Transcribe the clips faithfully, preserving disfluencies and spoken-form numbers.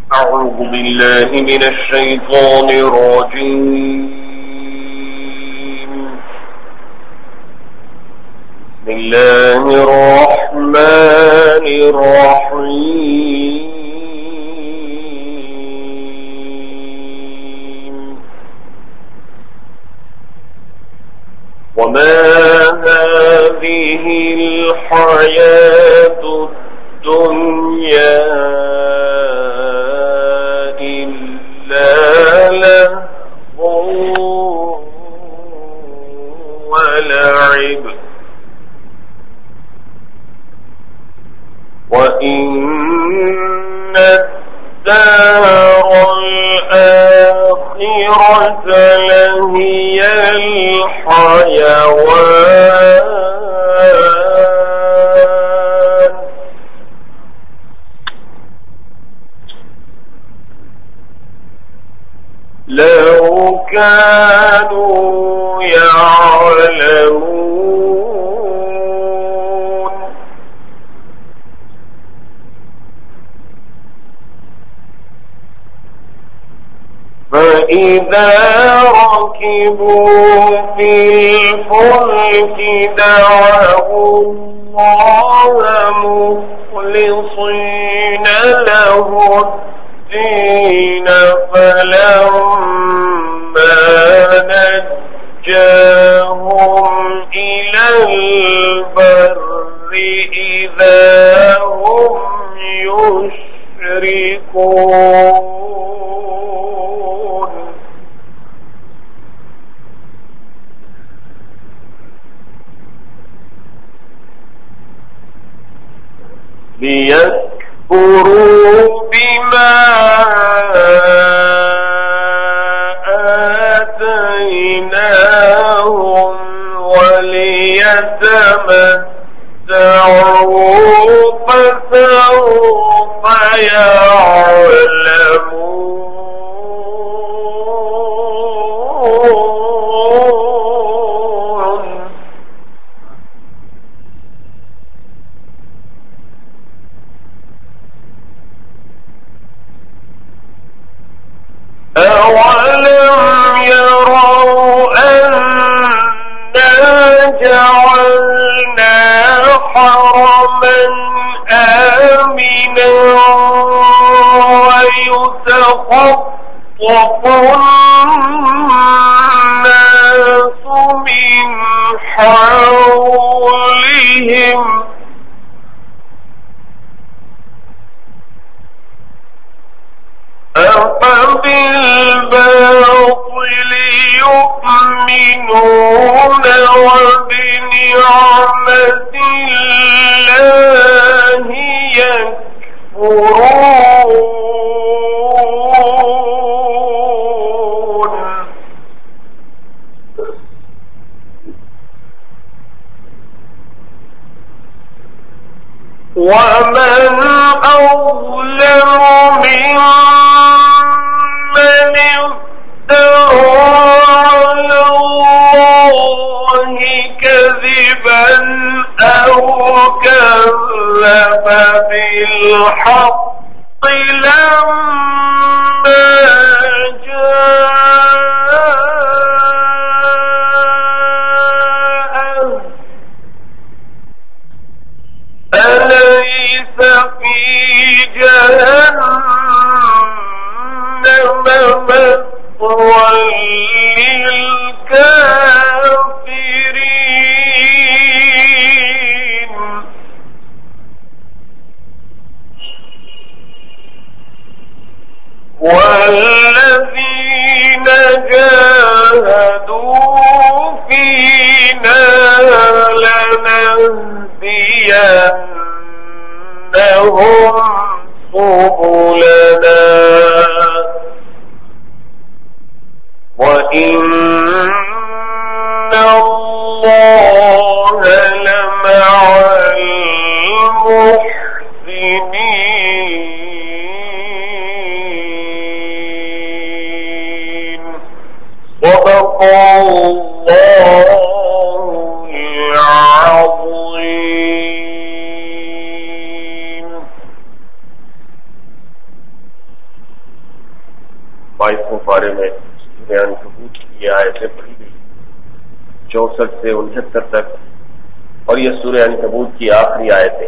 أعوذ بالله من الشيطان الرجيم. بسم الله الرحمن الرحيم. وما هذه الحياة الدنيا إلا لهو ولعب وإن الدار الآخرة لهي الحيوان لو كانوا يعلمون. فإذا ركبوا في الفلك دعوا الله مخلصين له الدين فلما نجاهم إلى البر إذا هم يشركون. ليكفروا بما آتيناهم وليتمتعوا فسوف يعلمون. أولم يروا أنا جعلنا حرما آمنا ويتخطف الناس من حولهم أفبالباطل يؤمنون وبنعمة الله يكفرون. ومن أظلم ممن افترى على الله كذبا أو كذب بالحق لما جاءه. أليس في جهنم مثوى للكافرين. والذين جاهدوا فينا لنهدينهم سبلنا وإن الله لمع المحسنين. صدق الله العظيم. بائیسویں پارے میں سورہ عنکبوت کی یہ آیتیں پڑھی گئی چونسٹھ سے انہتر تک، اور یہ سورہ عنکبوت کی آخری آیتیں۔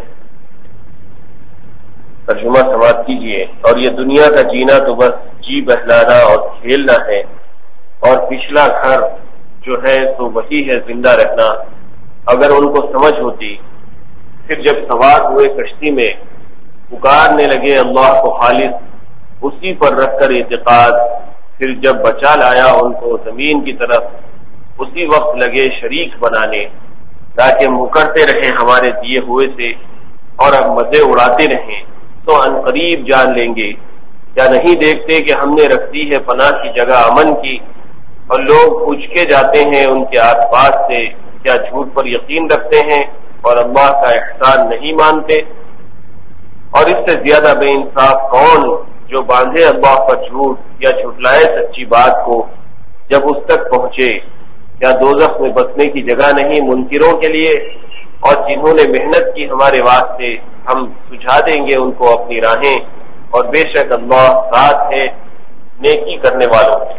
ترجمہ سماعت کیجیے۔ اور یہ دنیا کا جینا تو بس جی بہلانا اور کھیلنا ہے، اور پچھلا گھر جو ہے تو وہی ہے زندہ رہنا۔ اگر ان کو سمجھ ہوتی، پھر جب سوار ہوئے کشتی میں پکارنے لگے اللہ کو خالص اسی پر رکھ کر اعتقاد، پھر جب بچا لایا ان کو زمین کی طرف اسی وقت لگے شریک بنانے، تاکہ مکرتے رہیں ہمارے دیے ہوئے سے اور اب مزے اڑاتے رہیں، تو ان قریب جان لیں گے۔ کیا نہیں دیکھتے کہ ہم نے رکھ دی ہے پناہ کی جگہ امن کی، اور لوگ پوچھ کے جاتے ہیں ان کے آس پاس سے، کیا جھوٹ پر یقین رکھتے ہیں اور اللہ کا احسان نہیں مانتے؟ اور اس سے زیادہ بے انصاف کون جو باندھے اللہ پر جھوٹ یا جھٹلائے سچی بات کو جب اس تک پہنچے؟ کیا دوزخ میں بسنے کی جگہ نہیں منکروں کے لیے؟ اور جنہوں نے محنت کی ہمارے واسطے، ہم سجھا دیں گے ان کو اپنی راہیں، اور بے شک اللہ ساتھ ہے نیکی کرنے والوں کے۔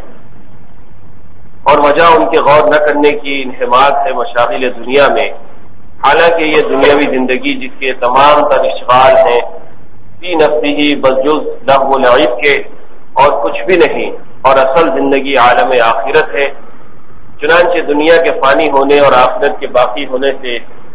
اور وجہ ان کے غور نہ کرنے کی انہماک ہے مشاغل دنیا میں، حالانکہ یہ دنیاوی زندگی جس کے تمام تر اشغال ہیں فی نفسہ بجز لہو و لعب کے اور کچھ بھی نہیں، اور اصل زندگی عالم آخرت ہے۔ چنانچہ دنیا کے فانی ہونے اور آخرت کے باقی ہونے سے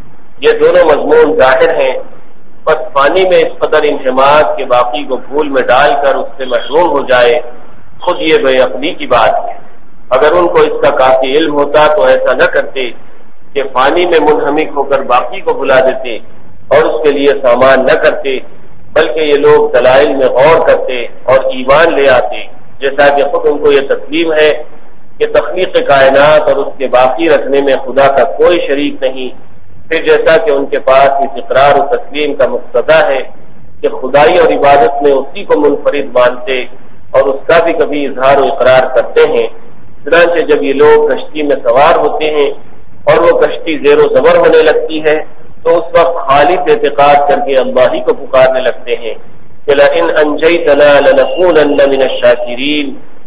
یہ دونوں مضمون ظاہر ہیں، بس فانی میں اس قدر انہماک کے باقی کو بھول میں ڈال کر اس سے محروم ہو جائے، خود یہ بے عقلی کی بات ہے۔ اگر ان کو اس کا کافی علم ہوتا تو ایسا نہ کرتے کہ فانی میں منہمک ہو کر باقی کو بھلا دیتے اور اس کے لیے سامان نہ کرتے، بلکہ یہ لوگ دلائل میں غور کرتے اور ایمان لے آتے، جیسا کہ خود ان کو یہ تسلیم ہے کہ تخلیق کائنات اور اس کے باقی رکھنے میں خدا کا کوئی شریک نہیں، پھر جیسا کہ ان کے پاس اس اقرار و تسلیم کا مقتضا ہے کہ خدائی اور عبادت میں اسی کو منفرد مانتے اور اس کا بھی کبھی اظہار و اقرار کرتے ہیں، چنانچہ جب یہ لوگ کشتی میں سوار ہوتے ہیں اور وہ کشتی زیر و زبر ہونے لگتی ہے تو اس وقت خالص اعتقاد کر کے اللہ ہی کو پکارنے لگتے ہیں کہ لئن انجیتنا لنکونن من الشاکرین،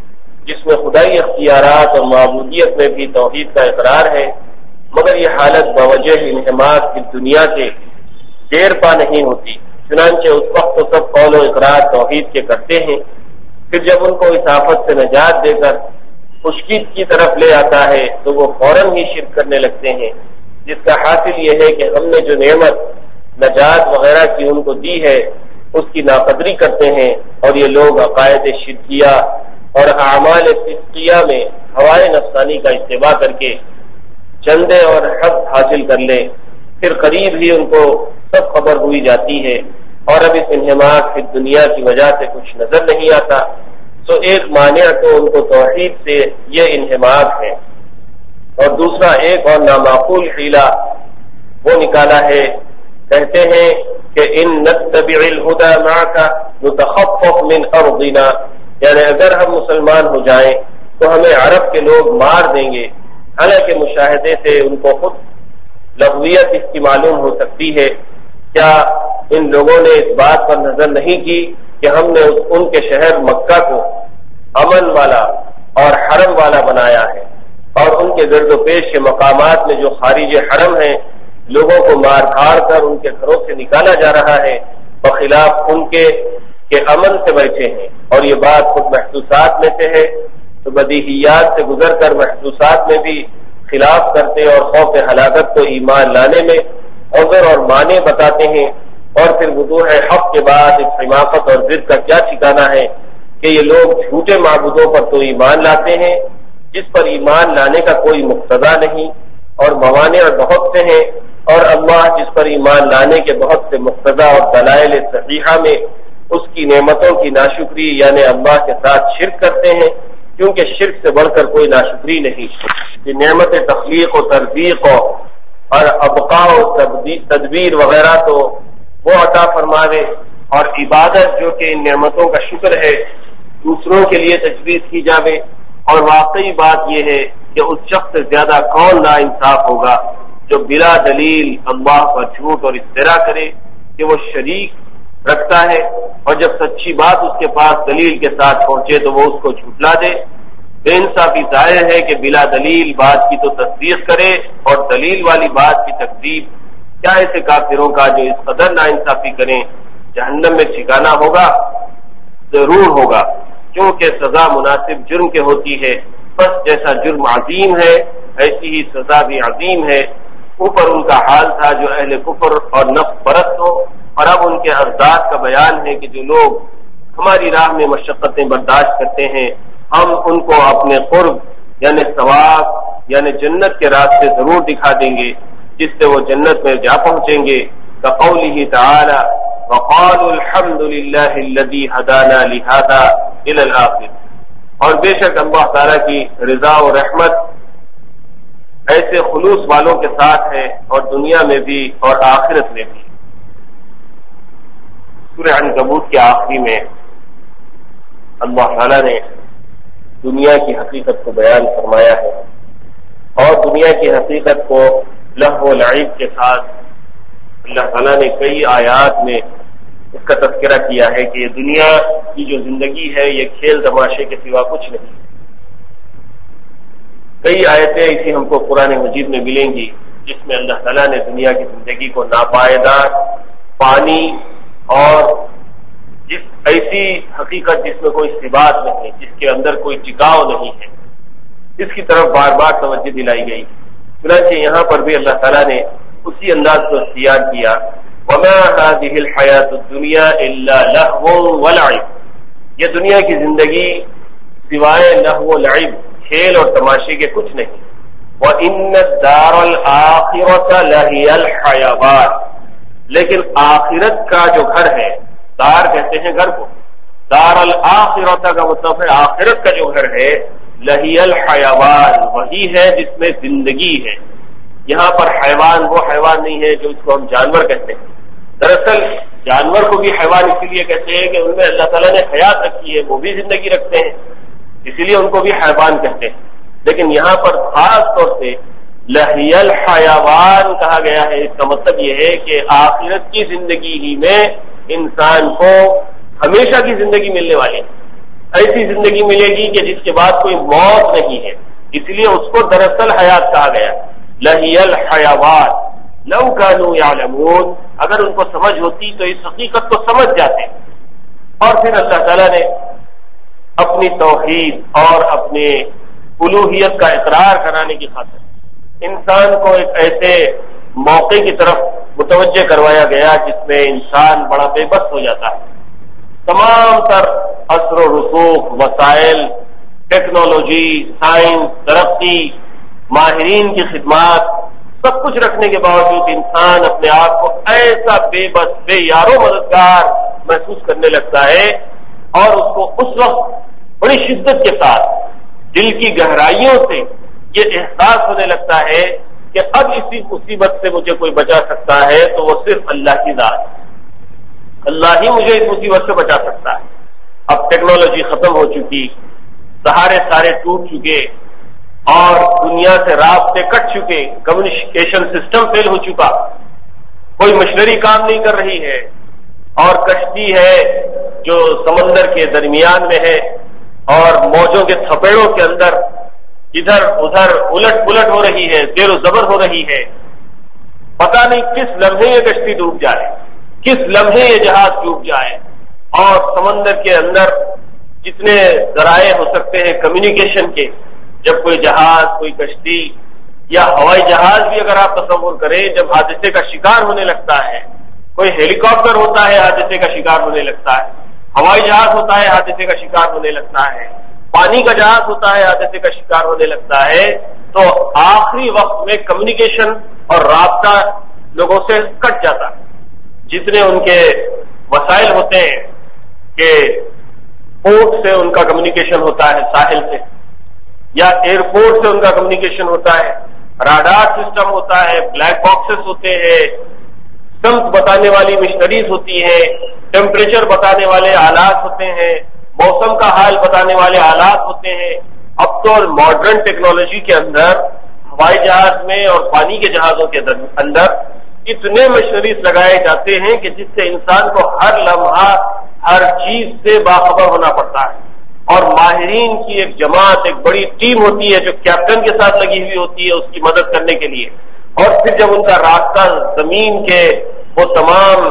جس میں خدائی اختیارات اور معبودیت میں بھی توحید کا اقرار ہے، مگر یہ حالت بوجہ انہماک کی دنیا کے دیر پا نہیں ہوتی۔ چنانچہ اس وقت تو سب قول و اقرار توحید کے کرتے ہیں، پھر جب ان کو اس آفت سے نجات دے کر خشکی کی طرف لے آتا ہے تو وہ فوراً ہی شرک کرنے لگتے ہیں، جس کا حاصل یہ ہے کہ ہم نے جو نعمت نجات وغیرہ کی ان کو دی ہے اس کی ناقدری کرتے ہیں، اور یہ لوگ عقائد شرکیہ اور اعمال فسقیہ میں ہوائے نفسانی کا اتباع کر کے چندے اور حق حاصل کر لیں، پھر قریب ہی ان کو سب خبر ہوئی جاتی ہے، اور اب اس انہماک فی دنیا کی وجہ سے کچھ نظر نہیں آتا، تو ایک مانع تو ان کو توحید سے یہ انہماک ہے، اور دوسرا ایک اور نامعقول حیلہ وہ نکالا ہے، کہتے ہیں کہ ان نتبع الہدی معک نتخطف من ارضنا، یعنی اگر ہم مسلمان ہو جائیں تو ہمیں عرب کے لوگ مار دیں گے، حالانکہ مشاہدے سے ان کو خود لغویت اس کی معلوم ہو سکتی ہے۔ کیا ان لوگوں نے اس بات پر نظر نہیں کی کہ ہم نے ان کے شہر مکہ کو امن والا اور حرم والا بنایا ہے، اور ان کے گرد و پیش کے مقامات میں جو خارج حرم ہیں لوگوں کو مار دھاڑ کر ان کے گھروں سے نکالا جا رہا ہے، بخلاف ان کے کہ امن سے بیٹھے ہیں، اور یہ بات خود محسوسات میں سے ہے، تو بدیہیات سے گزر کر محسوسات میں بھی خلاف کرتے اور خوف ہلاکت کو ایمان لانے میں عذر اور معنی بتاتے ہیں، اور پھر وضوح حق کے بعد اس حماقت اور ضد کا کیا ٹھکانا ہے کہ یہ لوگ جھوٹے معبودوں پر تو ایمان لاتے ہیں جس پر ایمان لانے کا کوئی مقتضا نہیں، اور موانع بہت سے ہیں، اور اللہ جس پر ایمان لانے کے بہت سے مقتضا اور دلائل صحیحہ میں اس کی نعمتوں کی ناشکری یعنی اللہ کے ساتھ شرک کرتے ہیں، کیونکہ شرک سے بڑھ کر کوئی ناشکری نہیں۔ یہ نعمت تخلیق و ترزیق اور ابقاء و تدبیر وغیرہ تو وہ عطا فرماوے، اور عبادت جو کہ ان نعمتوں کا شکر ہے دوسروں کے لیے تجویز کی جاوے، اور واقعی بات یہ ہے کہ اس شخص سے زیادہ کون نا انصاف ہوگا جو بلا دلیل اللہ پر جھوٹ اور افترا کرے کہ وہ شریک رکھتا ہے، اور جب سچی بات اس کے پاس دلیل کے ساتھ پہنچے تو وہ اس کو جھٹلا دے۔ بے انصافی ظاہر ہے کہ بلا دلیل بات کی تو تصدیق کرے اور دلیل والی بات کی تکذیب۔ کیا ایسے کافروں کا جو اس قدر ناانصافی کریں جہنم میں ٹھکانہ ہوگا؟ ضرور ہوگا، کیونکہ سزا مناسب جرم کے ہوتی ہے، بس جیسا جرم عظیم ہے ایسی ہی سزا بھی عظیم ہے۔ اوپر ان کا حال تھا جو اہل کفر اور نفس پرست ہو، اور اب ان کے ارزاق کا بیان ہے کہ جو لوگ ہماری راہ میں مشقتیں برداشت کرتے ہیں ہم ان کو اپنے قرب یعنی ثواب یعنی جنت کے راستے ضرور دکھا دیں گے، جس سے وہ جنت میں جا پہنچیں گے۔ كقوله تعالى وقالوا الحمد لله الذي هدانا لهذا الى الاخر۔ اور بے شک اللہ تعالیٰ کی رضا و رحمت ایسے خلوص والوں کے ساتھ ہے، اور دنیا میں بھی اور آخرت میں بھی۔ سورہ عنکبوت کے آخری میں اللہ تعالیٰ نے دنیا کی حقیقت کو بیان فرمایا ہے، اور دنیا کی حقیقت کو لہو و لعب کے ساتھ اللہ تعالیٰ نے کئی آیات میں اس کا تذکرہ کیا ہے کہ یہ دنیا کی جو زندگی ہے یہ کھیل تماشے کے سوا کچھ نہیں۔ کئی آیتیں ایسی ہم کو قرآن مجید میں ملیں گی جس میں اللہ تعالیٰ نے دنیا کی زندگی کو ناپائیدار، پانی اور جس ایسی حقیقت جس میں کوئی ثبات نہیں، جس کے اندر کوئی ٹکاؤ نہیں ہے، اس کی طرف بار بار توجہ دلائی گئی۔ چنانچہ یہاں پر بھی اللہ تعالیٰ نے اسی انداز کو اختیار کیا، وما هذه الحیات الدنیا الا لہو ولعب۔ یہ دنیا کی زندگی سوائے لہو و لعب، کھیل اور تماشے کے کچھ نہیں۔ وَإِنَّ الدَّارَ الْآخِرَةَ لَهِيَ الْحَيَوَانُ، لیکن آخرت کا جو گھر ہے، دار کہتے ہیں گھر کو، دار الآخرۃ کا مطلب ہے آخرت کا جو گھر ہے، لہی الحیوان، وہی ہے جس میں زندگی ہے۔ یہاں پر حیوان وہ حیوان نہیں ہے جو اس کو ہم جانور کہتے ہیں، دراصل جانور کو بھی حیوان اسی لیے کہتے ہیں کہ ان میں اللہ تعالیٰ نے حیات رکھی ہے، وہ بھی زندگی رکھتے ہیں، اسی لیے ان کو بھی حیوان کہتے ہیں۔ لیکن یہاں پر خاص طور سے لہی الحیوان کہا گیا ہے، اس کا مطلب یہ ہے کہ آخرت کی زندگی ہی میں انسان کو ہمیشہ کی زندگی ملنے والی ہے، ایسی زندگی ملے گی کہ جس کے بعد کوئی موت نہیں ہے، اس لیے اس کو دراصل حیات کہا گیا۔ لہی الحیوان لو کانوا یعلمون، اگر ان کو سمجھ ہوتی تو اس حقیقت کو سمجھ جاتے۔ اور پھر اللہ تعالیٰ نے اپنی توحید اور اپنے الوہیت کا اقرار کرانے کی خاطر انسان کو ایک ایسے موقع کی طرف متوجہ کروایا گیا جس میں انسان بڑا بے بس ہو جاتا ہے۔ تمام تر اثر و رسوخ، وسائل، ٹیکنالوجی، سائنس، ترقی، ماہرین کی خدمات، سب کچھ رکھنے کے باوجود انسان اپنے آپ کو ایسا بے بس، بے یارو مددگار محسوس کرنے لگتا ہے، اور اس کو اس وقت بڑی شدت کے ساتھ دل کی گہرائیوں سے یہ احساس ہونے لگتا ہے کہ اب اسی مصیبت سے مجھے کوئی بچا سکتا ہے تو وہ صرف اللہ کی ذات، اللہ ہی مجھے اس مصیبت سے بچا سکتا ہے۔ اب ٹیکنالوجی ختم ہو چکی، سہارے سارے ٹوٹ چکے، اور دنیا سے رابطے کٹ چکے، کمیونیکیشن سسٹم فیل ہو چکا، کوئی مشنری کام نہیں کر رہی ہے، اور کشتی ہے جو سمندر کے درمیان میں ہے اور موجوں کے تھپیڑوں کے اندر ادھر ادھر الٹ پلٹ ہو رہی ہے، زیر و زبر ہو رہی ہے۔ پتہ نہیں کس لمحے یہ کشتی ڈوب جائے، کس لمحے یہ جہاز ڈوب جائے، اور سمندر کے اندر جتنے ذرائع ہو سکتے ہیں کمیونیکیشن کے، جب کوئی جہاز، کوئی کشتی یا ہوائی جہاز بھی اگر آپ تصور کریں جب حادثے کا شکار ہونے لگتا ہے، کوئی ہیلی کاپٹر ہوتا ہے حادثے کا شکار ہونے لگتا ہے، ہوائی جہاز ہوتا ہے حادثے کا شکار ہونے لگتا ہے، پانی کا جہاز ہوتا ہے حادثے کا شکار ہونے لگتا ہے، تو آخری وقت میں کمیونیکیشن اور رابطہ لوگوں سے کٹ جاتا ہے۔ جتنے ان کے وسائل ہوتے ہیں کہ پورٹ سے ان کا کمیونیکیشن ہوتا ہے، ساحل سے، یا ایئرپورٹ سے ان کا کمیونیکیشن ہوتا ہے، راڈار سسٹم ہوتا ہے، بلیک باکسز ہوتے ہیں، سمت بتانے والی مشنریز ہوتی ہیں، ٹیمپریچر بتانے والے آلات ہوتے ہیں، موسم کا حال بتانے والے آلات ہوتے ہیں۔ اب تو ماڈرن ٹیکنالوجی کے اندر ہوائی جہاز میں اور پانی کے جہازوں کے اندر اتنے مشنریز لگائے جاتے ہیں کہ جس سے انسان کو ہر لمحہ ہر چیز سے باخبر ہونا پڑتا ہے، اور ماہرین کی ایک جماعت، ایک بڑی ٹیم ہوتی ہے جو کیپٹن کے ساتھ لگی ہوئی ہوتی ہے اس کی مدد کرنے کے لیے، اور پھر جب ان کا راستہ زمین کے وہ تمام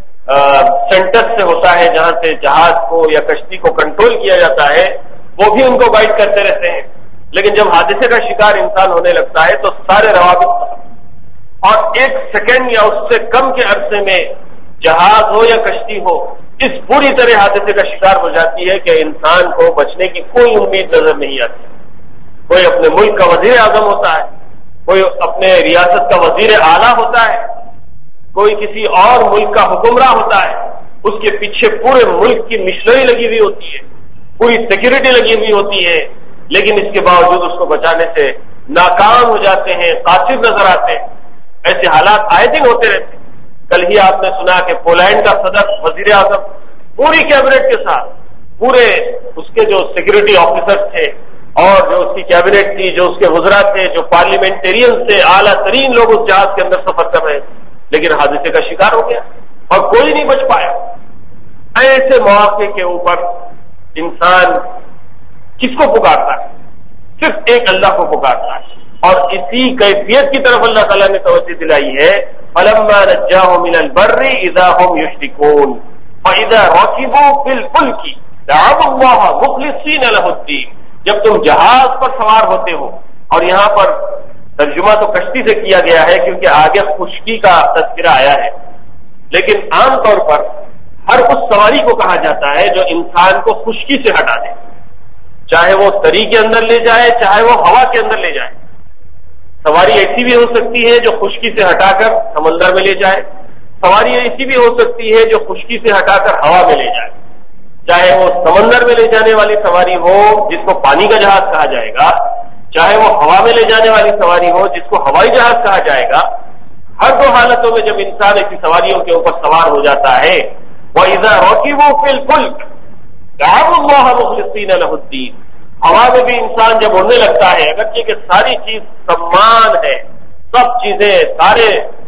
سینٹر سے ہوتا ہے جہاں سے جہاز کو یا کشتی کو کنٹرول کیا جاتا ہے، وہ بھی ان کو گائیڈ کرتے رہتے ہیں، لیکن جب حادثے کا شکار انسان ہونے لگتا ہے تو سارے روابط اور ایک سیکنڈ یا اس سے کم کے عرصے میں جہاز ہو یا کشتی ہو اس پوری طرح حادثے کا شکار ہو جاتی ہے کہ انسان کو بچنے کی کوئی امید نظر نہیں آتی۔ کوئی اپنے ملک کا وزیر اعظم ہوتا ہے، کوئی اپنے ریاست کا وزیر اعلیٰ ہوتا ہے، کوئی کسی اور ملک کا حکمراں ہوتا ہے، اس کے پیچھے پورے ملک کی مشنری لگی ہوئی ہوتی ہے، پوری سیکورٹی لگی ہوئی ہوتی ہے، لیکن اس کے باوجود اس کو بچانے سے ناکام ہو جاتے ہیں، قاصر نظر آتے ہیں۔ ایسے حالات آئے دن ہوتے رہتے ہیں۔ کل ہی آپ نے سنا کہ پولینڈ کا صدر وزیر اعظم پوری کیبنٹ کے ساتھ، پورے اس کے جو سیکورٹی آفیسر تھے اور جو اس کی کیبنٹ تھی، جو اس کے وزراء تھے، جو پارلیمنٹرین تھے، اعلیٰ ترین لوگ اس جہاز کے اندر سفر کر رہے تھے، لیکن حادثے کا شکار ہو گیا اور کوئی نہیں بچ پایا۔ ایسے مواقع کے اوپر انسان کس کو پکارتا ہے؟ صرف ایک اللہ کو پکارتا ہے، اور اسی کیفیت کی طرف اللہ تعالیٰ نے توجہ دلائی ہے۔ فَلَمَّا نَجَّاهُمْ مِنَ الْبَرِّ إِذَا هُمْ يُشْرِكُونَ فَإِذَا رَكِبُوا فِي الْفُلْكِ دَعَوُا اللَّهَ مُخْلِصِينَ لَهُ الدِّينَ، جب تم جہاز پر سوار ہوتے ہو، اور یہاں پر ترجمہ تو کشتی سے کیا گیا ہے کیونکہ آگے خشکی کا تذکرہ آیا ہے، لیکن عام طور پر ہر اس سواری کو کہا جاتا ہے جو انسان کو خشکی سے ہٹا دے، چاہے وہ تری کے اندر لے جائے چاہے وہ ہوا کے اندر لے جائے۔ سواری ایسی بھی ہو سکتی ہے جو خشکی سے ہٹا کر سمندر میں لے جائے، سواری ایسی بھی ہو سکتی ہے جو خشکی سے ہٹا کر ہوا میں لے جائے، چاہے وہ سمندر میں لے جانے والی سواری ہو جس کو پانی کا جہاز کہا جائے گا، چاہے وہ ہوا میں لے جانے والی سواری ہو جس کو ہوائی جہاز کہا جائے گا۔ ہر دو حالتوں میں جب انسان ایسی سواریوں کے اوپر سوار ہو جاتا ہے، وَإِذَا رَكِبُوا فِي الْفُلْكِ دَعَوُا اللَّهَ مُخْلِصِينَ لَهُ الدِّينَ، ہوا میں بھی انسان جب اڑنے لگتا ہے، اگرچہ کہ ساری چیز سمان ہے، سب چیزیں سارے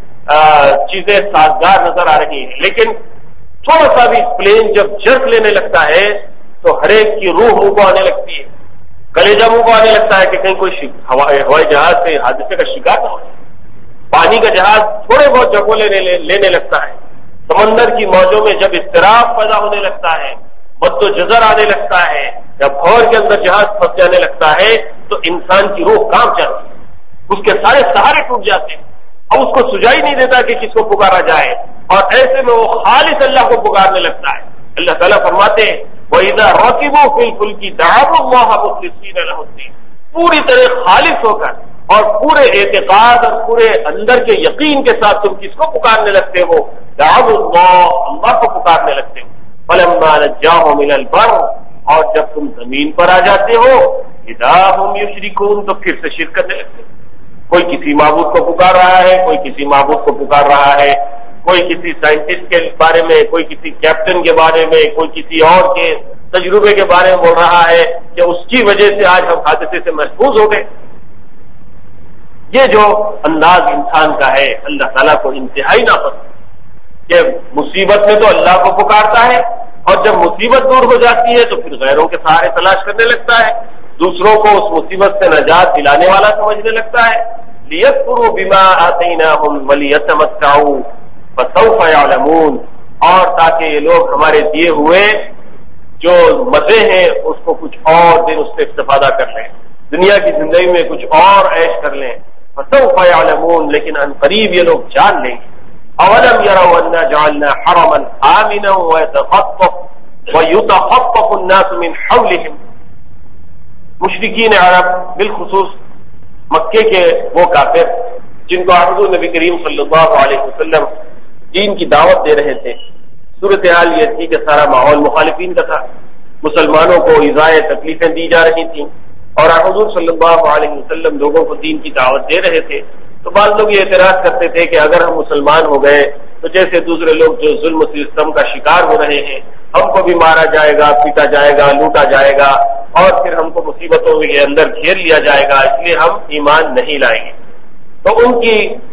چیزیں سازگار نظر آ رہی ہیں، لیکن تھوڑا سا بھی پلین جب جرک لینے لگتا ہے تو ہر ایک کی روح منہ کو آنے لگتی ہے، کلیجہ منہ کو آنے لگتا ہے کہ کہیں کوئی ہوائی جہاز سے حادثے کا شکار نہ ہو جائے۔ پانی کا جہاز تھوڑے بہت جگہوں لینے لگتا ہے، سمندر کی موجوں میں جب اضطراب پیدا ہونے لگتا ہے، مد و جزر آنے لگتا ہے، جب بھور کے اندر جہاز پھنس جانے لگتا ہے تو انسان کی روح کانپ جاتی ہے، اس کے سارے سہارے ٹوٹ جاتے ہیں، اور اس کو سجائی نہیں دیتا کہ کس کو پکارا جائے، اور ایسے میں وہ خالص اللہ کو پکارنے لگتا ہے۔ اللہ تعالیٰ فرماتے ہیں وَإِذَا رَكِبُوا فِي الْفُلْكِ دَعَوُا اللَّهَ مُخْلِصِينَ لَهُ الدِّينَ، پوری طرح خالص ہو کر اور پورے اعتقاد اور پورے اندر کے یقین کے ساتھ تم کس کو پکارنے لگتے ہو؟ دعوا اللہ، اللہ کو پکارنے لگتے ہو۔ فَلَمَّا نَجَّاهُمْ مِنَ الْبَرِّ، اور جب تم زمین پر آ جاتے ہو، اِذَا هُمْ يُشْرِكُونَ، تو پھر سے شرک کرنے لگتے ہو۔ کوئی کسی معبود کو پکار رہا ہے، کوئی کسی معبود کو پکار رہا ہے، کوئی کسی سائنٹسٹ کے بارے میں، کوئی کسی کیپٹن کے بارے میں، کوئی کسی اور کے تجربے کے بارے میں بول رہا ہے کہ اس کی وجہ سے آج ہم حادثے سے محفوظ ہو گئے۔ یہ جو انداز انسان کا ہے اللہ تعالیٰ کو انتہائی ناپسند کہ مصیبت میں تو اللہ کو پکارتا ہے، اور جب مصیبت دور ہو جاتی ہے تو پھر غیروں کے سہارے تلاش کرنے لگتا ہے، دوسروں کو اس مصیبت سے نجات دلانے والا سمجھنے لگتا ہے۔ لِيَكْفُرُوا بِمَا آتَيْنَاهُمْ وَلِيَتَمَتَّعُوا فَسَوْفَ يَعْلَمُونَ، اور تاکہ یہ لوگ ہمارے دیے ہوئے جو مزے ہیں اس کو کچھ اور دن اس سے استفادہ کر لیں، دنیا کی زندگی میں کچھ اور عیش کر لیں۔ فَسَوْفَ يَعْلَمُونَ، لیکن ان قریب یہ لوگ جان لیں گے۔ اولم يروا انا جعلنا حرما آمنا ويتخطف ويتخطف الناس من حولهم، مشرکین عرب بالخصوص مکے کے وہ کافر جن کو حضور نبی کریم صلی اللہ علیہ وسلم دین کی دعوت دے رہے تھے، صورتحال یہ تھی کہ سارا ماحول مخالفین کا تھا، مسلمانوں کو ایذائے تکلیفیں دی جا رہی تھیں، اور حضور صلی اللہ علیہ وسلم لوگوں کو دین کی دعوت دے رہے تھے۔ تو بعض لوگ یہ اعتراض کرتے تھے کہ اگر ہم مسلمان ہو گئے تو جیسے دوسرے لوگ جو ظلم و ستم کا شکار ہو رہے ہیں، ہم کو بھی مارا جائے گا، پیٹا جائے گا، لوٹا جائے گا، اور پھر ہم کو مصیبتوں کے اندر گھیر لیا جائے گا، اس لیے ہم ایمان نہیں لائیں گے۔ تو ان کی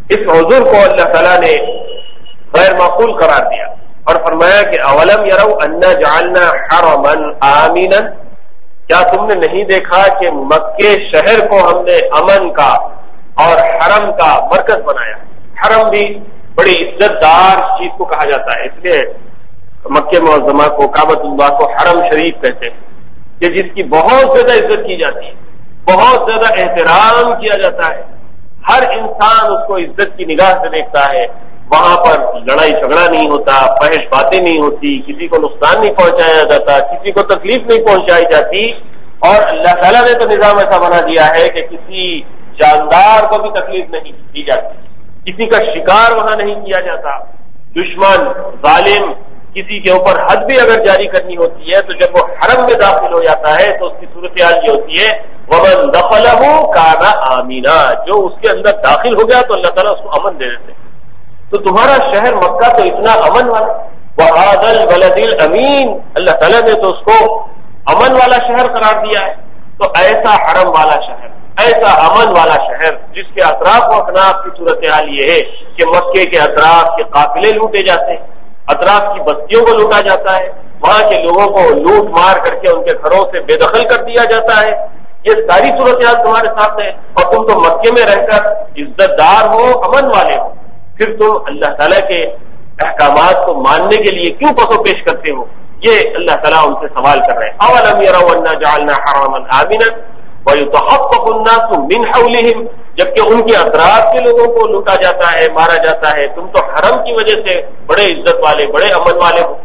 اس عذر کو اللہ تعالیٰ نے غیر معقول قرار دیا اور فرمایا کہ اولم یروا انا جعلنا حرما آمنا، کیا تم نے نہیں دیکھا کہ مکے شہر کو ہم نے امن کا اور حرم کا مرکز بنایا۔ حرم بھی بڑی عزت دار چیز کو کہا جاتا ہے، اس لیے مکہ معظمہ کو کعبۃ اللہ کو حرم شریف کہتے ہیں، کہ جس کی بہت زیادہ عزت کی جاتی ہے، بہت زیادہ احترام کیا جاتا ہے، ہر انسان اس کو عزت کی نگاہ سے دیکھتا ہے۔ وہاں پر لڑائی جھگڑا نہیں ہوتا، فحش باتیں نہیں ہوتی، کسی کو نقصان نہیں پہنچایا جاتا، کسی کو تکلیف نہیں پہنچائی جاتی، اور اللہ تعالیٰ نے تو نظام ایسا بنا دیا ہے کہ کسی جاندار کو بھی تکلیف نہیں دی جاتی، کسی کا شکار وہاں نہیں کیا جاتا۔ دشمن ظالم کسی کے اوپر حد بھی اگر جاری کرنی ہوتی ہے تو جب وہ حرم میں داخل ہو جاتا ہے تو اس کی صورتحال یہ ہوتی ہے وَمَنْ دَخَلَهُ كَانَ آمِنًا، جو اس کے اندر داخل ہو گیا تو اللہ تعالیٰ اس کو امن دے دیتے۔ تو تمہارا شہر مکہ تو اتنا امن والا، وَهَذَا الْبَلَدِ الْأَمِينَ، اللہ تعالیٰ نے تو اس کو امن والا شہر قرار دیا ہے۔ تو ایسا حرم والا شہر، ایسا امن والا شہر جس کے اطراف و اکناف کی صورتحال یہ ہے کہ مکے کے اطراف کے قافلے لوٹے جاتے ہیں، اطراف کی بستیوں کو لوٹا جاتا ہے، وہاں کے لوگوں کو لوٹ مار کر کے ان کے گھروں سے بے دخل کر دیا جاتا ہے، یہ ساری صورتحال تمہارے ساتھ ہے، اور تم تو مکے میں رہ کر عزت دار ہو، امن والے ہو، پھر تم اللہ تعالیٰ کے احکامات کو ماننے کے لیے کیوں پسو پیش کرتے ہو؟ یہ اللہ تعالیٰ ان سے سوال کر رہے ہیں۔ اولم یروا انا جعلنا حرما آمنا وَيُتَخَطَّفُ النَّاسُ مِنْ حَوْلِهِمْ، جبکہ ان کے اطراف کے لوگوں کو لوٹا جاتا ہے، مارا جاتا ہے، تم تو حرم کی وجہ سے بڑے عزت والے، بڑے امن والے ہو۔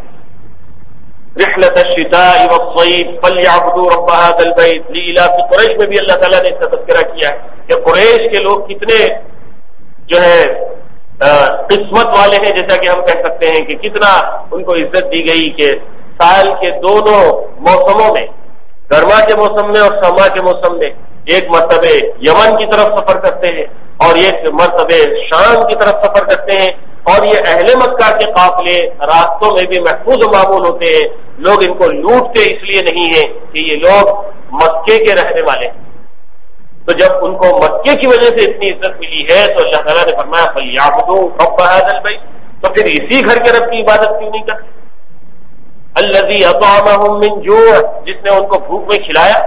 رحلة الشتاء والصيف فليعبدوا رب هذا البيت لإلاف قریش میں بھی اللہ تعالیٰ نے اس کا تذکرہ کیا ہے کہ قریش کے لوگ کتنے جو ہے قسمت والے ہیں، جیسا کہ ہم کہہ سکتے ہیں کہ کتنا ان کو عزت دی گئی کہ سال کے دونوں موسموں میں، گرما کے موسم میں اور سرما کے موسم میں، ایک مرتبہ یمن کی طرف سفر کرتے ہیں اور ایک مرتبہ شام کی طرف سفر کرتے ہیں، اور یہ اہل مکہ کے قافلے راستوں میں بھی محفوظ و معمول ہوتے ہیں۔ لوگ ان کو لوٹتے اس لیے نہیں ہیں کہ یہ لوگ مکے کے رہنے والے ہیں، تو جب ان کو مکے کی وجہ سے اتنی عزت ملی ہے تو اللہ تعالیٰ نے فرمایا فَلْيَعْبُدُوا رَبَّ هَذَا الْبَيْتِ، تو پھر اسی گھر کے رب کی عبادت کیوں نہیں کرتے؟ الذی اطعمہم من جوع، جس نے ان کو بھوک میں کھلایا،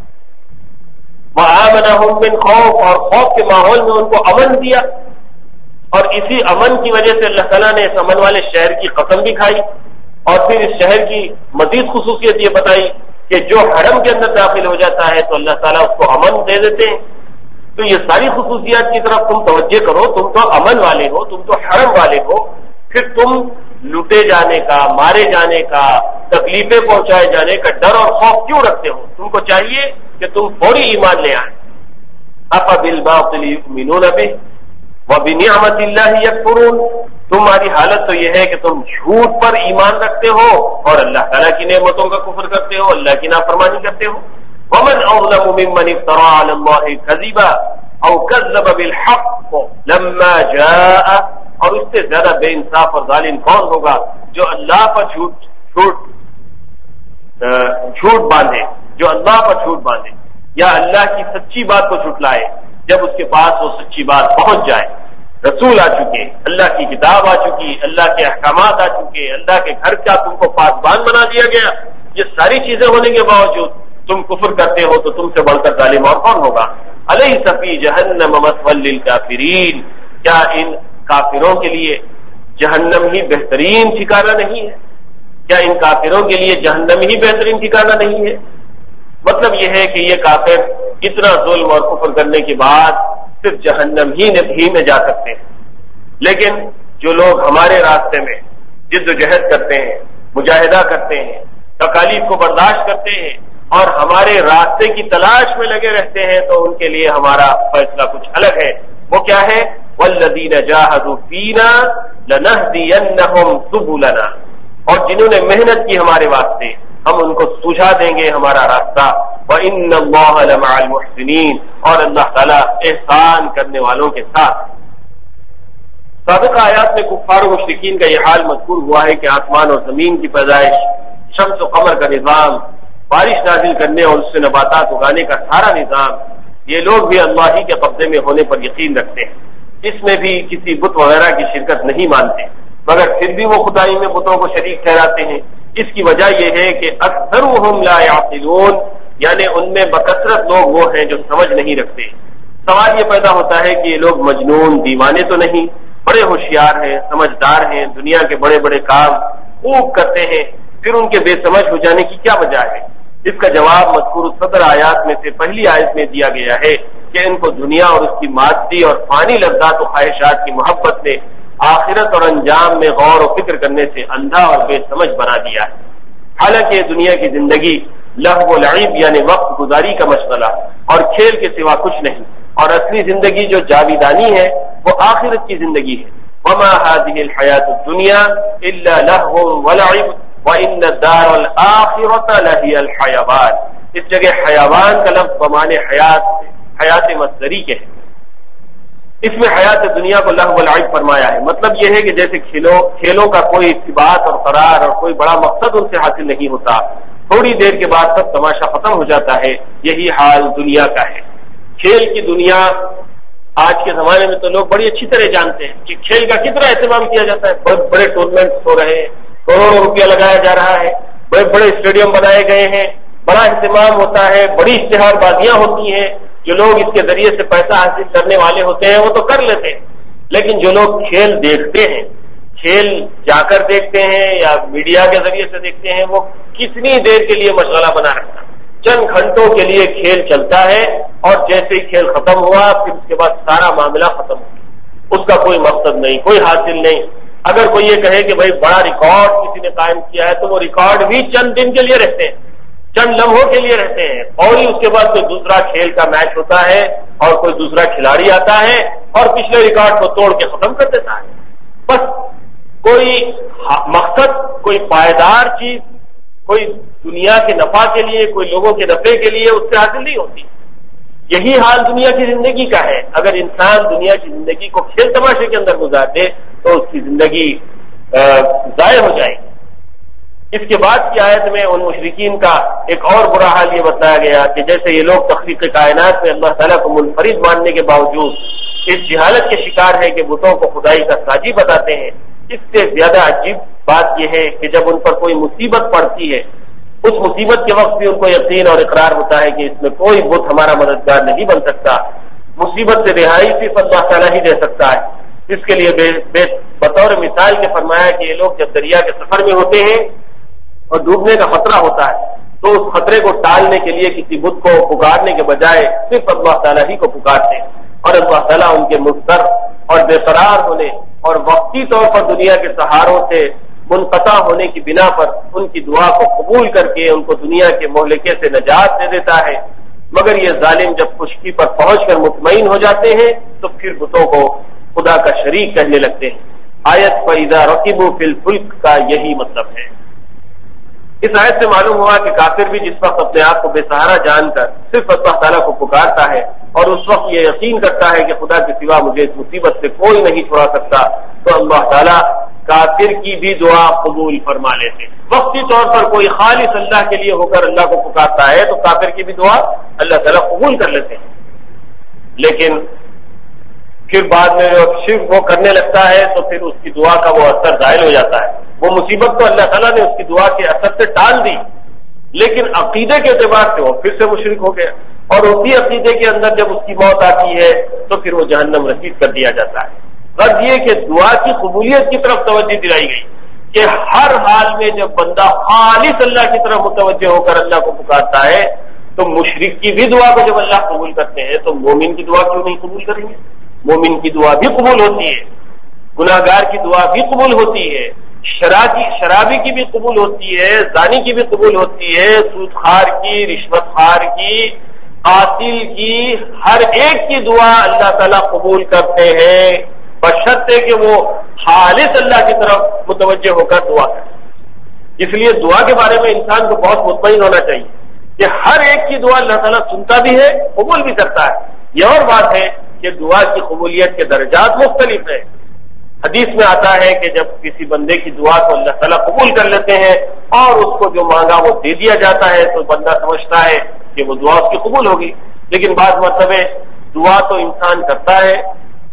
وآمنہم من خوف، اور خوف کے ماحول میں ان کو امن دیا، اور اسی امن کی وجہ سے اللہ تعالیٰ نے اس امن والے شہر کی قسم بھی کھائی، اور پھر اس شہر کی مزید خصوصیت یہ بتائی کہ جو حرم کے اندر داخل ہو جاتا ہے تو اللہ تعالیٰ اس کو امن دے دیتے ہیں۔ تو یہ ساری خصوصیات کی طرف تم توجہ کرو، تم تو امن والے ہو، تم تو حرم والے ہو، پھر تم لوٹے جانے کا، مارے جانے کا، تکلیفیں پہنچائے جانے کا ڈر اور خوف کیوں رکھتے ہو؟ تم کو چاہیے کہ تم فوری ایمان لے آئیں۔ افبالباطل یؤمنون بہ وبنعمت اللہ یکفرون، تمہاری حالت تو یہ ہے کہ تم جھوٹ پر ایمان رکھتے ہو اور اللہ تعالیٰ کی نعمتوں کا کفر کرتے ہو، اللہ کی نافرمانی کرتے ہو۔ ومن اظلم ممن افترى على الله كذبا او كذب بالحق لما جاء، اور اس سے زیادہ بے انصاف اور ظالم کون ہوگا جو اللہ پر جھوٹ جھوٹ جھوٹ باندھے، جو اللہ پر جھوٹ باندھے یا اللہ کی سچی بات کو جھٹلائے جب اس کے پاس وہ سچی بات پہنچ جائے۔ رسول آ چکے، اللہ کی کتاب آ چکی، اللہ کے احکامات آ چکے، اللہ کے گھر کا تم کو پاسبان بنا دیا گیا، یہ ساری چیزیں ہونے کے باوجود تم کفر کرتے ہو تو تم سے بڑھ کر ظالم اور کون ہوگا؟ الیس فی جہنم مثوی للکافرین، کیا ان کافروں کے لیے جہنم ہی بہترین ٹھکانہ نہیں ہے؟ کیا ان کافروں کے لیے جہنم ہی بہترین ٹھکانہ نہیں ہے؟ مطلب یہ ہے کہ یہ کافر اتنا ظلم اور کفر کرنے کے بعد صرف جہنم ہی ہی میں جا سکتے ہیں، لیکن جو لوگ ہمارے راستے میں جد و جہد کرتے ہیں، مجاہدہ کرتے ہیں، تکالیف کو برداشت کرتے ہیں اور ہمارے راستے کی تلاش میں لگے رہتے ہیں تو ان کے لیے ہمارا فیصلہ کچھ الگ ہے۔ وہ کیا ہے؟ والذین جاہدوا فینا لنہدینہم سبلنا، اور جنہوں نے محنت کی ہمارے واسطے ہم ان کو سجھا دیں گے ہمارا راستہ۔ وَإِنَّ اللَّهَ لَمَعَ الْمُحْسِنِينَ، اور اللہ تعالیٰ احسان کرنے والوں کے ساتھ۔ سابقہ آیات میں کفار و مشرکین کا یہ حال مذکور ہوا ہے کہ آسمان اور زمین کی پیدائش، شمس و قمر کا نظام، بارش نازل کرنے اور اس سے نباتات اگانے کا سارا نظام، یہ لوگ بھی اللہ ہی کے قبضے میں ہونے پر یقین رکھتے ہیں۔ اس میں بھی کسی بت وغیرہ کی شرکت نہیں مانتے، مگر پھر بھی وہ خدائی میں بتوں کو شریک ٹھہراتے ہیں۔ اس کی وجہ یہ ہے کہ اکثرهم لا يعقلون، یعنی ان میں بکثرت لوگ وہ ہیں جو سمجھ نہیں رکھتے۔ سوال یہ پیدا ہوتا ہے کہ یہ لوگ مجنون دیوانے تو نہیں، بڑے ہوشیار ہیں، سمجھدار ہیں، دنیا کے بڑے بڑے کام خوب کرتے ہیں، پھر ان کے بے سمجھ ہو جانے کی کیا وجہ ہے؟ اس کا جواب مذکور صدر آیات میں سے پہلی آیت میں دیا گیا ہے کہ ان کو دنیا اور اس کی مادی اور فانی لذات و خواہشات کی محبت نے آخرت اور انجام میں غور و فکر کرنے سے اندھا اور بے سمجھ بنا دیا ہے۔ حالانکہ دنیا کی زندگی لہو و لعب یعنی وقت گزاری کا مشغلہ اور کھیل کے سوا کچھ نہیں، اور اصلی زندگی جو جاویدانی ہے وہ آخرت کی زندگی ہے۔ وما هذه الحیات الدنیا الا لہو ولعب وان الدار الاخرۃ لہی الحیوان۔ اس جگہ حیوان کا لفظ بمعنی حیات حیات مصدری کے ہے، اس میں حیات دنیا کو لہو ولعب فرمایا ہے۔ مطلب یہ ہے کہ جیسے کھیلوں کھیلوں کا کوئی ارتباط اور قرار اور کوئی بڑا مقصد ان سے حاصل نہیں ہوتا، تھوڑی دیر کے بعد سب تماشا ختم ہو جاتا ہے، یہی حال دنیا کا ہے۔ کھیل کی دنیا آج کے زمانے میں تو لوگ بڑی اچھی طرح جانتے ہیں کہ کھیل کا کتنا اہتمام کیا جاتا ہے، بہت بڑے ٹورنامنٹ ہو رہے ہیں، کروڑوں روپیہ لگایا جا رہا ہے، بڑے بڑے اسٹیڈیم بنائے گئے ہیں، بڑا اہتمام ہوتا ہے، بڑی اشتہار بازیاں ہوتی ہیں، جو لوگ اس کے ذریعے سے پیسہ حاصل کرنے والے ہوتے ہیں وہ تو کر لیتے ہیں، لیکن جو لوگ کھیل دیکھتے ہیں، کھیل جا کر دیکھتے ہیں یا میڈیا کے ذریعے سے دیکھتے ہیں، وہ کتنی دیر کے لیے مشغلہ بنا رکھتا ہے، چند گھنٹوں کے لیے کھیل چلتا ہے اور جیسے ہی کھیل ختم ہوا پھر اس کے بعد سارا معاملہ ختم ہو گیا، اس کا کوئی مقصد نہیں، کوئی حاصل نہیں۔ اگر کوئی یہ کہے کہ بھائی بڑا ریکارڈ کسی نے قائم کیا ہے تو وہ ریکارڈ بھی چند دن کے لیے رہتے ہیں، چند لمحوں کے لیے رہتے ہیں، اور ہی اس کے بعد کوئی دوسرا کھیل کا میچ ہوتا ہے اور کوئی دوسرا کھلاڑی آتا ہے اور پچھلے ریکارڈ کو توڑ کے ختم کر دیتا ہے۔ بس کوئی مقصد، کوئی پائیدار چیز، کوئی دنیا کے نفع کے لیے، کوئی لوگوں کے نفع کے لیے اس سے حاصل نہیں ہوتی۔ یہی حال دنیا کی زندگی کا ہے۔ اگر انسان دنیا کی زندگی کو کھیل تماشے کے اندر گزار دے تو اس کی زندگی ضائع ہو جائے گی۔ اس کے بعد کی آیت میں ان مشرکین کا ایک اور برا حال یہ بتایا گیا کہ جیسے یہ لوگ تخلیق کائنات میں اللہ تعالیٰ کو منفرد ماننے کے باوجود اس جہالت کے شکار ہے کہ بتوں کو خدائی کا ساجی بتاتے ہیں۔ اس سے زیادہ عجیب بات یہ ہے کہ جب ان پر کوئی مصیبت پڑتی ہے اس مصیبت کے وقت بھی ان کو یقین اور اقرار ہوتا ہے کہ اس میں کوئی بت ہمارا مددگار نہیں بن سکتا، مصیبت سے رہائی صرف اللہ تعالیٰ ہی دے سکتا ہے۔ اس کے لیے بے بے بطور مثال کے فرمایا کہ یہ لوگ جب دریا کے سفر میں ہوتے ہیں اور ڈوبنے کا خطرہ ہوتا ہے تو اس خطرے کو ٹالنے کے لیے کسی بت کو پکارنے کے بجائے صرف اللہ تعالیٰ ہی کو پکارتے ہیں، اور اللہ تعالیٰ ان کے مضطر اور بے قرار ہونے اور وقتی طور پر دنیا کے سہاروں سے منقطع ہونے کی بنا پر ان کی دعا کو قبول کر کے ان کو دنیا کے مہلکے سے نجات دے دیتا ہے۔ مگر یہ ظالم جب خشکی پر پہنچ کر مطمئن ہو جاتے ہیں تو پھر بتوں کو خدا کا شریک کہنے لگتے ہیں۔ آیت فَإِذَا رَكِبُوا فِي الْفُلْكِ کا یہی مطلب ہے۔ اس آیت سے معلوم ہوا کہ کافر بھی جس وقت اپنے آپ کو بے سہارا جان کر صرف اللہ تعالیٰ کو پکارتا ہے اور اس وقت یہ یقین کرتا ہے کہ خدا کے سوا مجھے اس مصیبت سے کوئی نہیں چھڑا سکتا، تو اللہ تعالیٰ کافر کی بھی دعا قبول فرما لیتے۔ وقتی طور پر کوئی خالص اللہ کے لیے ہو کر اللہ کو پکارتا ہے تو کافر کی بھی دعا اللہ تعالیٰ قبول کر لیتے ہیں، لیکن پھر بعد میں صرف وہ کرنے لگتا ہے تو پھر اس کی دعا کا وہ اثر زائل ہو جاتا ہے۔ وہ مصیبت تو اللہ تعالیٰ نے اس کی دعا کے اثر سے ٹال دی، لیکن عقیدے کے اعتبار سے وہ پھر سے مشرک ہو گیا، اور اسی عقیدے کے اندر جب اس کی موت آتی ہے تو پھر وہ جہنم رسید کر دیا جاتا ہے۔ غرض یہ کہ دعا کی قبولیت کی طرف توجہ دلائی گئی کہ ہر حال میں جب بندہ خالص اللہ کی طرف متوجہ ہو کر اللہ کو پکارتا ہے تو مشرک کی بھی دعا کو جب اللہ قبول کرتے ہیں تو مومن کی دعا کیوں نہیں قبول کریں گے؟ مومن کی دعا بھی قبول ہوتی ہے، گناہگار کی دعا بھی قبول ہوتی ہے، شرابی شرابی کی بھی قبول ہوتی ہے، زانی کی بھی قبول ہوتی ہے، سود خار کی، رشوت خار کی، قاتل کی، ہر ایک کی دعا اللہ تعالیٰ قبول کرتے ہیں، بشرطے کہ وہ خالص اللہ کی طرف متوجہ ہو کر دعا کرے۔ اس لیے دعا کے بارے میں انسان کو بہت مطمئن ہونا چاہیے کہ ہر ایک کی دعا اللہ تعالیٰ سنتا بھی ہے، قبول بھی کرتا ہے۔ یہ اور بات ہے کہ دعا کی قبولیت کے درجات مختلف ہیں۔ حدیث میں آتا ہے کہ جب کسی بندے کی دعا کو اللہ تعالیٰ قبول کر لیتے ہیں اور اس کو جو مانگا وہ دے دیا جاتا ہے تو بندہ سمجھتا ہے کہ وہ دعا اس کی قبول ہوگی، لیکن بعض مرتبہ دعا تو انسان کرتا ہے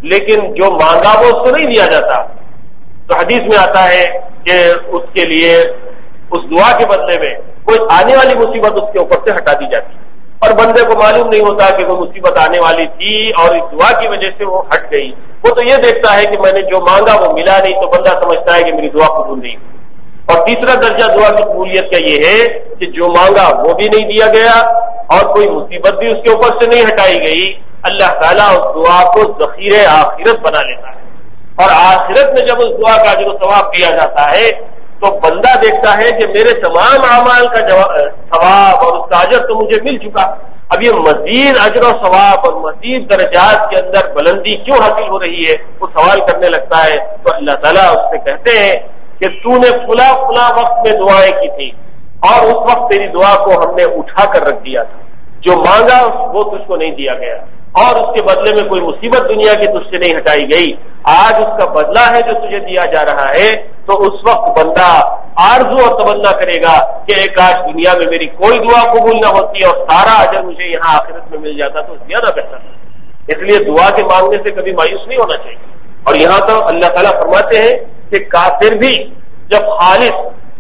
لیکن جو مانگا وہ اس کو نہیں دیا جاتا. تو حدیث میں آتا ہے کہ اس کے لیے اس دعا کے بدلے میں کوئی آنے والی مصیبت اس کے اوپر سے ہٹا دی جاتی ہے، اور بندے کو معلوم نہیں ہوتا کہ وہ مصیبت آنے والی تھی اور اس دعا کی وجہ سے وہ ہٹ گئی. وہ تو یہ دیکھتا ہے کہ میں نے جو مانگا وہ ملا نہیں، تو بندہ سمجھتا ہے کہ میری دعا قبول نہیں. اور تیسرا درجہ دعا کی قبولیت کا یہ ہے کہ جو مانگا وہ بھی نہیں دیا گیا اور کوئی مصیبت بھی اس کے اوپر سے نہیں ہٹائی گئی. اللہ تعالیٰ اس دعا کو ذخیرہ آخرت بنا لیتا ہے، اور آخرت میں جب اس دعا کا اجر و ثواب دیا جاتا ہے تو بندہ دیکھتا ہے کہ میرے تمام اعمال کا ثواب اور اس کا اجر تو مجھے مل چکا، اب یہ مزید اجر و ثواب اور مزید درجات کے اندر بلندی کیوں حاصل ہو رہی ہے، وہ سوال کرنے لگتا ہے. تو اللہ تعالیٰ اس سے کہتے ہیں کہ تو نے فلاں فلاں وقت میں دعائیں کی تھی اور اس وقت تیری دعا کو ہم نے اٹھا کر رکھ دیا تھا، جو مانگا وہ تجھ کو نہیں دیا گیا اور اس کے بدلے میں کوئی مصیبت دنیا کی تجھ سے نہیں ہٹائی گئی. آج اس کا بدلہ ہے جو تجھے دیا جا رہا ہے. تو اس وقت بندہ آرزو اور تمنا کرے گا کہ ایک آج دنیا میں میری کوئی دعا قبول نہ ہوتی اور سارا اجر مجھے یہاں آخرت میں مل جاتا تو زیادہ بہتر ہے. اس لیے دعا کے مانگنے سے کبھی مایوس نہیں ہونا چاہیے. اور یہاں تو اللہ تعالیٰ فرماتے ہیں کہ کافر بھی جب خالص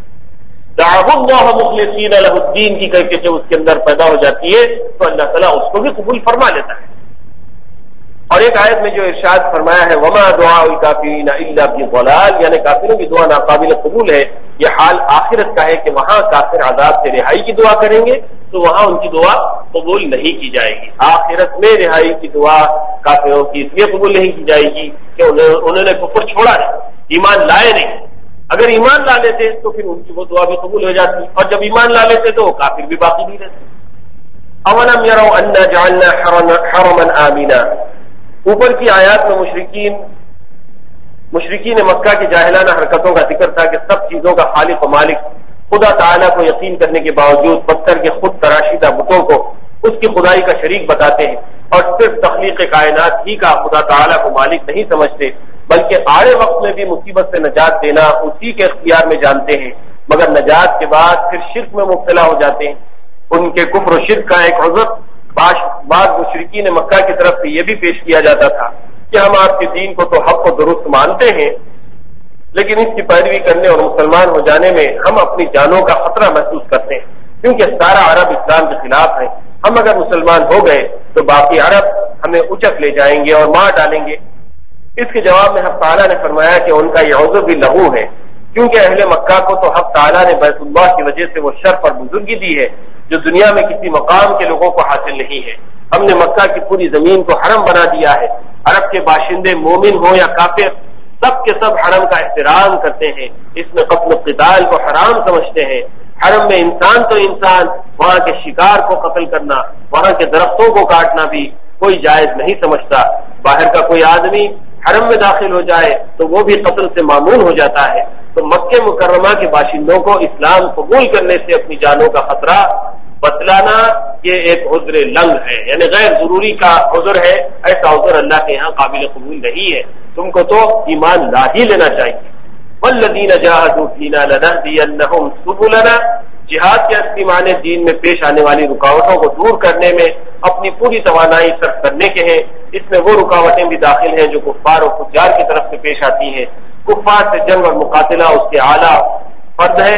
دعوا اللہ مخلصین لہ الدین کی کر کے جب اس کے اندر پیدا ہو جاتی ہے تو اللہ تعالیٰ اس کو بھی قبول فرما لیتا ہے. اور ایک آیت میں جو ارشاد فرمایا ہے وما دعاء الکافرین الا فی ضلال، یعنی کافروں کی دعا ناقابل قبول ہے. یہ حال آخرت کا ہے کہ وہاں کافر عذاب سے رہائی کی دعا کریں گے تو وہاں ان کی دعا قبول نہیں کی جائے گی. آخرت میں رہائی کی دعا کافروں کی اس لیے قبول نہیں کی جائے گی کہ انہوں نے کفر چھوڑا نہیں، ایمان لائے نہیں. اگر ایمان لا لیتے تو پھر ان کی وہ دعا بھی قبول ہو جاتی، اور جب ایمان لا لیتے تو وہ کافر بھی باقی نہیں رہتے. اولم یروا انا جعلنا حرما آمنا، اوپر کی آیات میں مشرکین مشرکین مکہ کی جاہلانہ حرکتوں کا ذکر تھا کہ سب چیزوں کا خالق و مالک خدا تعالیٰ کو یقین کرنے کے باوجود پتھر کے خود تراشیدہ بتوں کو اس کی خدائی کا شریک بتاتے ہیں، اور صرف تخلیق کائنات ہی کا خدا تعالیٰ کو مالک نہیں سمجھتے، بلکہ آڑے وقت میں بھی مصیبت سے نجات دینا اسی کے اختیار میں جانتے ہیں، مگر نجات کے بعد پھر شرک میں مبتلا ہو جاتے ہیں. ان کے کفر و شرک کا ایک عذر بعض مشرکین مکہ کی طرف سے یہ بھی پیش کیا جاتا تھا کہ ہم آپ کے دین کو تو حق و درست مانتے ہیں، لیکن اس کی پیروی کرنے اور مسلمان ہو جانے میں ہم اپنی جانوں کا خطرہ محسوس کرتے ہیں، کیونکہ سارا عرب اسلام کے خلاف ہے. ہم اگر مسلمان ہو گئے تو باقی عرب ہمیں اچک لے جائیں گے اور مار ڈالیں گے. اس کے جواب میں حق تعالیٰ نے فرمایا کہ ان کا یہ عذر بھی لغو ہے، کیونکہ اہل مکہ کو تو حق تعالیٰ نے بیت اللہ کی وجہ سے وہ شرف اور بزرگی دی ہے جو دنیا میں کسی مقام کے لوگوں کو حاصل نہیں ہے. ہم نے مکہ کی پوری زمین کو حرم بنا دیا ہے. عرب کے باشندے مومن ہوں یا کافر سب کے سب حرم کا احترام کرتے ہیں، اس میں قتل و قتال کو حرام سمجھتے ہیں. حرم میں انسان تو انسان، وہاں کے شکار کو قتل کرنا، وہاں کے درختوں کو کاٹنا بھی کوئی جائز نہیں سمجھتا. باہر کا کوئی آدمی حرم میں داخل ہو جائے تو وہ بھی قتل سے معمول ہو جاتا ہے. تو مکہ مکرمہ کے باشندوں کو اسلام قبول کرنے سے اپنی جانوں کا خطرہ بتلانا یہ ایک عذر لنگ ہے، یعنی غیر ضروری کا عذر ہے. ایسا عذر اللہ کے یہاں قابل قبول نہیں ہے. تم کو تو ایمان لا ہی لینا چاہیے. والذین جاہدوا فینا لنہدینہم سبلنا، جہاد کے اصلی معنی دین میں پیش آنے والی رکاوٹوں کو دور کرنے میں اپنی پوری توانائی صرف کرنے کے ہیں. اس میں وہ رکاوٹیں بھی داخل ہیں جو کفار و فجار کی طرف سے پیش آتی ہیں. کفار سے جنگ اور مقاتلہ اس کے اعلیٰ فرض ہے،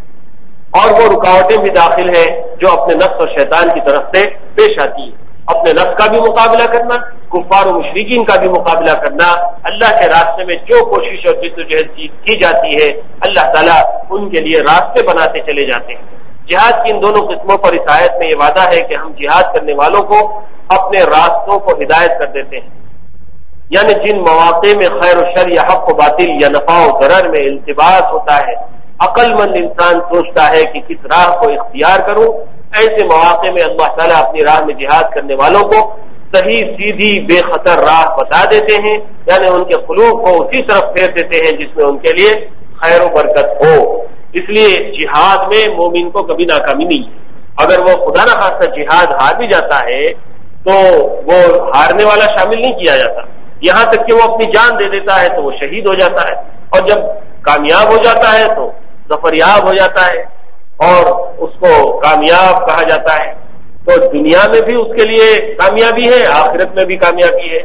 اور وہ رکاوٹیں بھی داخل ہیں جو اپنے نفس اور شیطان کی طرف سے پیش آتی ہیں. اپنے نفس کا بھی مقابلہ کرنا، کفار و مشرکین کا بھی مقابلہ کرنا. اللہ کے راستے میں جو کوشش اور جدوجہد کی جاتی ہے اللہ تعالیٰ ان کے لیے راستے بناتے چلے جاتے ہیں. جہاد کی ان دونوں قسموں پر اس آیت میں یہ وعدہ ہے کہ ہم جہاد کرنے والوں کو اپنے راستوں کو ہدایت کر دیتے ہیں، یعنی جن مواقع میں خیر و شر یا حق و باطل یا نفع و ضرر میں التباس ہوتا ہے، عقل مند انسان سوچتا ہے کہ کس راہ کو اختیار کروں، ایسے مواقع میں اللہ تعالیٰ اپنی راہ میں جہاد کرنے والوں کو صحیح سیدھی بے خطر راہ بتا دیتے ہیں، یعنی ان کے قلوب کو اسی طرف پھیر دیتے ہیں جس میں ان کے لیے خیر و برکت ہو. اس لیے جہاد میں مومن کو کبھی ناکامی نہیں ہے. اگر وہ خدا نہ خاصہ جہاد ہار بھی جاتا ہے تو وہ ہارنے والا شامل نہیں کیا جاتا، یہاں تک کہ وہ اپنی جان دے دیتا ہے تو وہ شہید ہو جاتا ہے، اور جب کامیاب ہو جاتا ہے تو ظفریاب ہو جاتا ہے اور اس کو کامیاب کہا جاتا ہے. تو دنیا میں بھی اس کے لیے کامیابی ہے، آخرت میں بھی کامیابی ہے.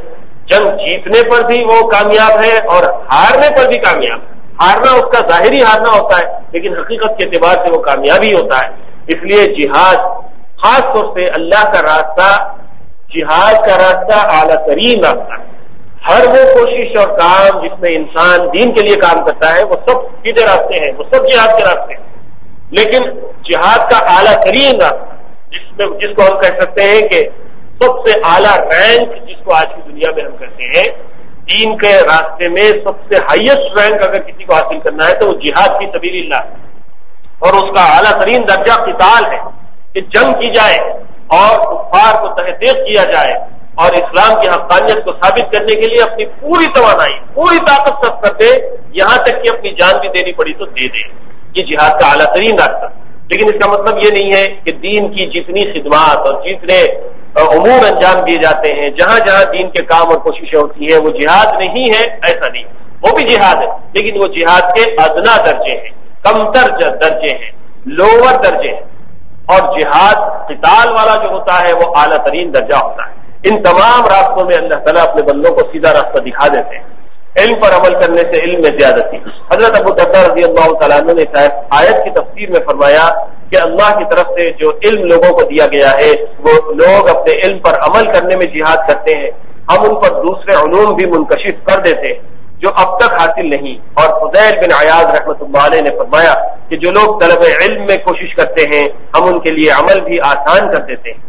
جنگ جیتنے پر بھی وہ کامیاب ہے اور ہارنے پر بھی کامیاب ہے. ہارنا اس کا ظاہری ہارنا ہوتا ہے لیکن حقیقت کے اعتبار سے وہ کامیابی ہوتا ہے. اس لیے جہاد خاص طور سے اللہ کا راستہ، جہاد کا راستہ اعلیٰ ترین راستہ ہے. ہر وہ کوشش اور کام جس میں انسان دین کے لیے کام کرتا ہے وہ سب سیدھے راستے ہیں، وہ سب جہاد کے راستے ہیں. لیکن جہاد کا اعلیٰ ترین راستہ جس میں جس کو ہم کہہ سکتے ہیں کہ سب سے اعلیٰ رینک جس کو آج کی دنیا میں ہم کہتے ہیں، دین کے راستے میں سب سے ہائیسٹ رینک اگر کسی کو حاصل کرنا ہے تو وہ جہاد فی سبیل اللہ ہے. اور اس کا اعلیٰ ترین درجہ قتال ہے کہ جنگ کی جائے اور کفار کو تحقیق کیا جائے اور اسلام کی حقانیت کو ثابت کرنے کے لیے اپنی پوری توانائی، پوری طاقت صرف کر دے، یہاں تک کہ اپنی جان بھی دینی پڑی تو دے دے. یہ جہاد کا اعلیٰ ترین راستہ. لیکن اس کا مطلب یہ نہیں ہے کہ دین کی جتنی خدمات اور جتنے امور انجام دیے جاتے ہیں، جہاں جہاں دین کے کام اور کوششیں ہوتی ہیں وہ جہاد نہیں ہے، ایسا نہیں. وہ بھی جہاد ہے لیکن وہ جہاد کے ادنا درجے ہیں، کمتر درجے ہیں، لوور درجے ہیں. اور جہاد قتال والا جو ہوتا ہے وہ اعلیٰ ترین درجہ ہوتا ہے. ان تمام راستوں میں اللہ تعالیٰ اپنے بندوں کو سیدھا راستہ دکھا دیتے ہیں. علم پر عمل کرنے سے علم میں زیادتی. حضرت ابو درداء رضی اللہ تعالیٰ عنہ نے آیت کی تفسیر میں فرمایا کہ اللہ کی طرف سے جو علم لوگوں کو دیا گیا ہے وہ لوگ اپنے علم پر عمل کرنے میں جہاد کرتے ہیں. ہم ان پر دوسرے علوم بھی منکشف کر دیتے ہیں جو اب تک حاصل نہیں. اور فضیل بن عیاض رحمۃ اللہ علیہ نے فرمایا کہ جو لوگ طلب علم میں کوشش کرتے ہیں ہم ان کے لیے عمل بھی آسان کر دیتے ہیں.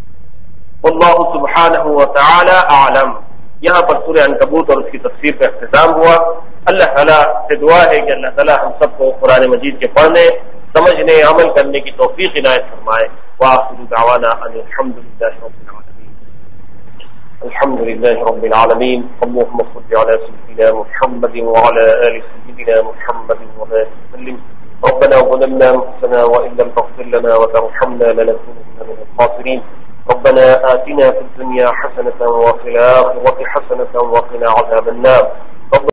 اللہ سبحانہ وتعالی اعلم. یہاں پر سورہ عنکبوت اور اس کی تفسیر کا اختتام ہوا. اللہ تعالیٰ سے دعا ہے کہ اللہ تعالیٰ ہم سب کو قرآن مجید کے پڑھنے، سمجھنے، عمل کرنے کی توفیق عنایت فرمائے. وآخر دعوانا ان الحمد للہ رب العالمین. الحمد للہ رب العالمین. اللهم صل على سيدنا محمد وعلى آل سيدنا محمد وبارك وسلم. ربنا ظلمنا انفسنا وان لم تغفر لنا وترحمنا لنكونن من الخاسرين. ربنا آتنا في الدنيا حسنة وفي الآخرة حسنة وقنا عذاب النار.